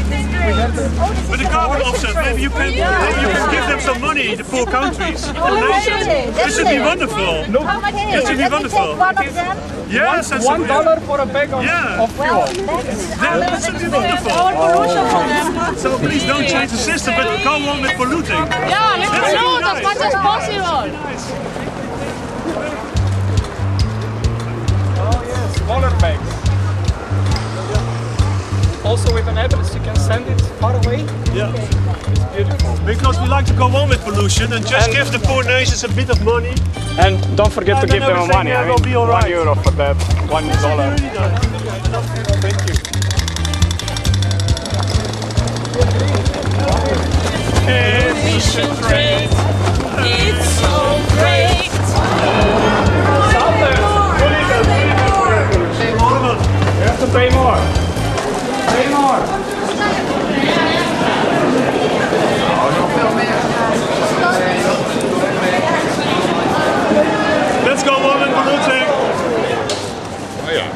With the carbon offset, maybe you can give them some money, the poor countries. This should be wonderful. This should be wonderful. Yes, that's $1 for a bag of fuel. That should be wonderful. So please don't change the system, but go on with polluting. Yeah, let's pollute as much as possible. Oh yes, smaller bags. Also with an address, you can send it far away. Yeah. It's beautiful. Because we like to go on with pollution and just give the poor nations a bit of money. And don't forget to give them money. I mean, be all right. €1 for that, $1. Thank you. Emission trade, it's so great. You have to pay more. Pay more. Let's go on with polluting. Oh ja.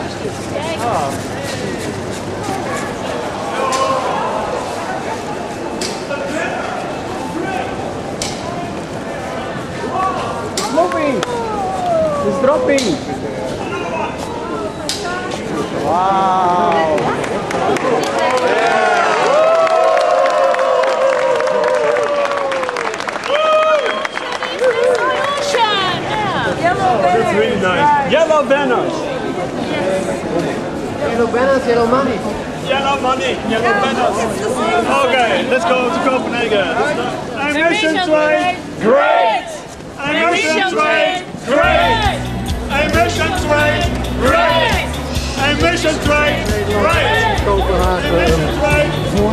It's moving. It's dropping. Wow. That's really nice. Yellow banners. Yellow banners, yellow money. Yellow money, yellow banners. Okay, let's go to Copenhagen. Emission trade, great. Emission trade, great. Emission trade, great. Emission trade, great. Emission trade,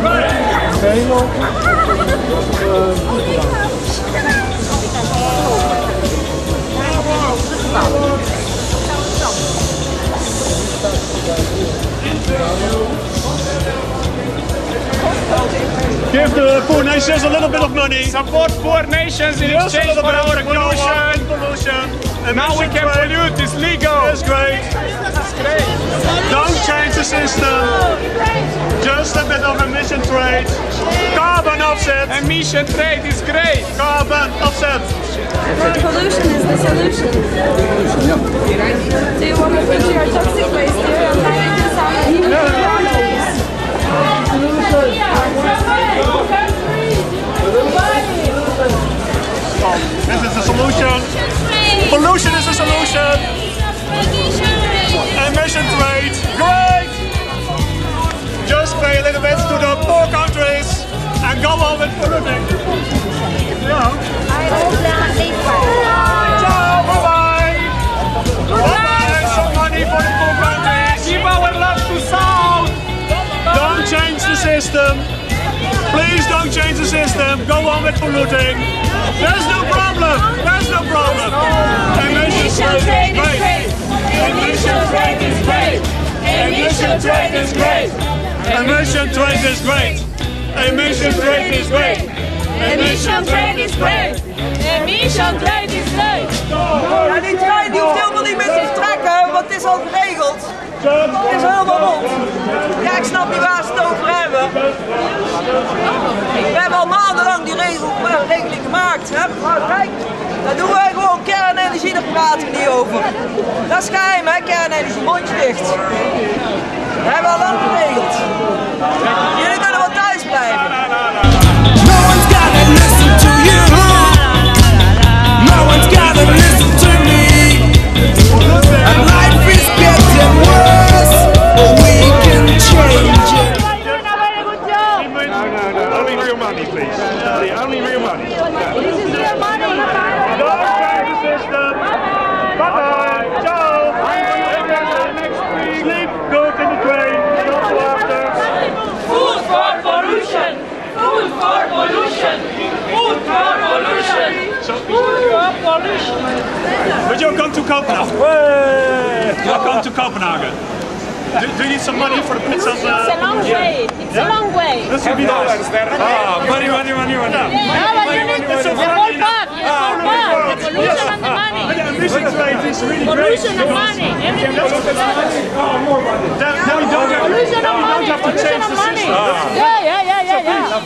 Give the poor nations a little bit of money. Support poor nations in exchange for our pollution. Now we can pollute, it's legal. That's great. It's great. Don't change the system. Just a bit of emission trade. Carbon offset. Emission trade is great. Carbon offset. Pollution is the solution. Do you want to put your toxic waste here and then make this This is the solution. Pollution is the solution. Emission trade, great. Just pay a little bit to the poor countries and go on with polluting. Yeah. Ciao, bye-bye. Bye-bye. Some money for the poor countries. Give our love to South. Don't change the system. Please don't change the system. Go on with polluting. There's no problem. There's no problem. Emission trade is great. Emission trade is great. Emission trade is great. Emission trade is great. Emission trade is great. Emission trade is great. Emission trade is great. Ja, die trein die hoeft helemaal niet meer te vertrekken, want het is al geregeld. Het is helemaal rond. Ja, ik snap niet waar ze het over hebben. We hebben al maandenlang die regeling gemaakt. Hè? Maar kijk, daar doen wij gewoon kernenergie, daar praten we niet over. Dat is geheim, hè, kernenergie, mondje dicht. Dat hebben we al lang geregeld. Jullie kunnen wel thuis blijven. No one's gotta listen to you. No one's gotta listen to me. And life is getting worse, but we can change it. No. Only real money, please. Only real money. This is real money. Don't change the system. Bye-bye. Ciao. Sleep good in the train. Don't go after. Food for pollution. Food for pollution. Food for pollution. Food for pollution. But you're going to Copenhagen. You're going to Copenhagen. Do you need some money for the pizza? It's a long way. It's a long way. This would be nice. Money. No, but you need the whole part. The whole part. The pollution and the money. The emission trade is really great. Pollution and money. Everything is Then we don't have to change the system.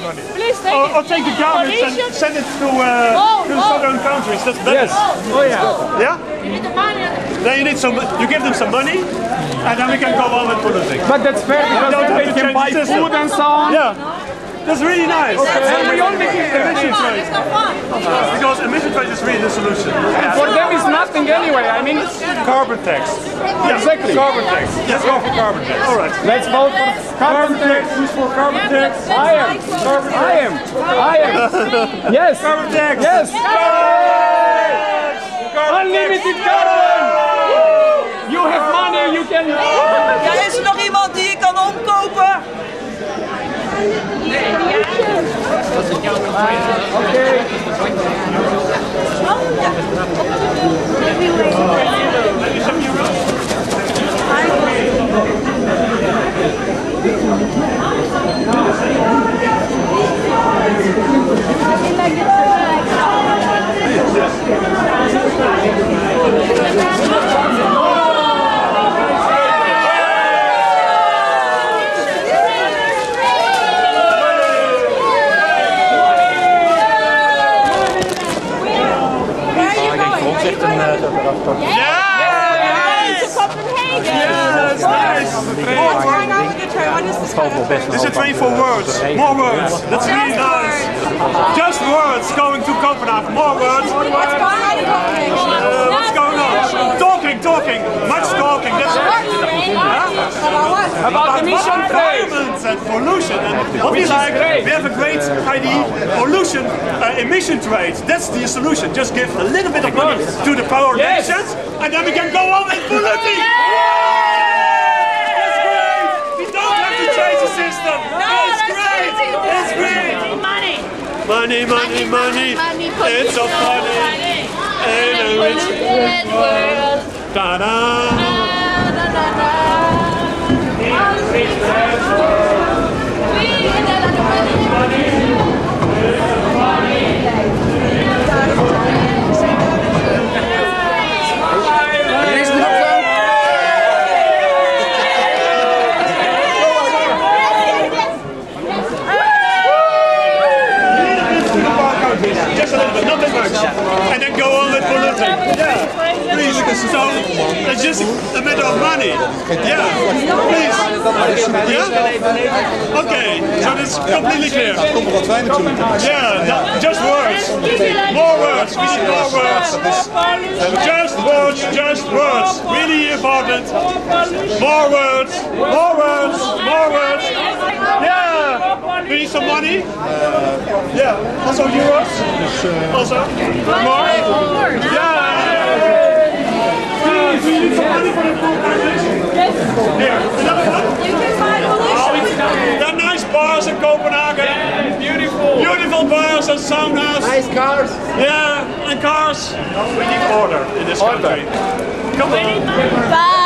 money. Please take it. Or take the garbage and send it to the southern countries. That's better. Yes. Oh yeah. Yeah? You need the money. Then you need some. You give them some money, and then we can go on with polluting. But that's fair because don't then have they to can change buy the system. food and so on. Yeah, that's really nice. And we only give them. Emission trade. It's not fun. Because emission trade is really the solution. For them it's nothing anyway. I mean, Carbon tax. exactly. Carbon tax. Let's go for carbon tax. All right. Let's vote for carbon tax. Who's for carbon tax? I am. I am. I am. Yes. Carbon tax. Yes. Unlimited carbon. You have money. You can. Ja, is er nog iemand die je kan omkopen? Okay. Yes, nice. This is a train for words. More words. That's really nice. Just words going to Copenhagen. More words. What's going on in Copenhagen? What's going on? Talking. Much talking. That's About emission trade. environment and pollution. And what we like, we have a great idea. Pollution, emission trade. That's the solution. Just give a little bit of money to the power nations, and then we can go on with polluting. That's great. We don't have to change the system. That's great. That's great. Money. Money. It's so funny. And a rich world. ta-da. Just a little bit, not that much. And then go on with polluting. Yeah, please. So it's just a matter of money. Yeah, please. Yeah? Okay, so that's completely clear. Yeah, just words. More words. We need more words. Just words. Really important. More words. Yeah. We need some money. Yeah. Also euros. Also. More. Yeah. Please, we need some money for the poor countries. Here. Another one. There are nice bars in Copenhagen. Beautiful bars and saunas. Nice cars. Yeah, and cars. We need order in this country. Come on. Bye.